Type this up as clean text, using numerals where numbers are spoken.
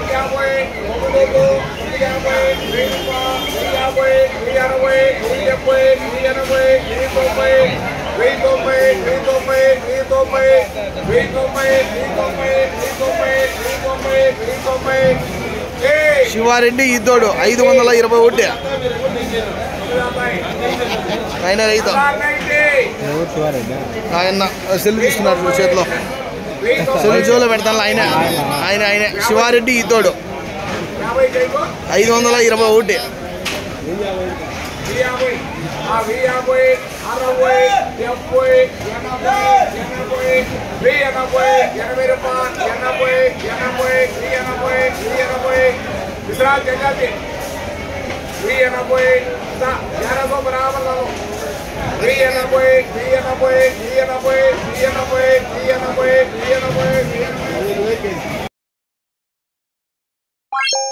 శివారెడ్డి ఇద్దోడు 521 ఆయన రైతు ఆయన సెల్ తీసుకున్నారు చేతిలో సెల్ జోలో పెడతాను ఆయన ఆయన ఆయన శివారెడ్డి ఇద్దోడు 521 Bye.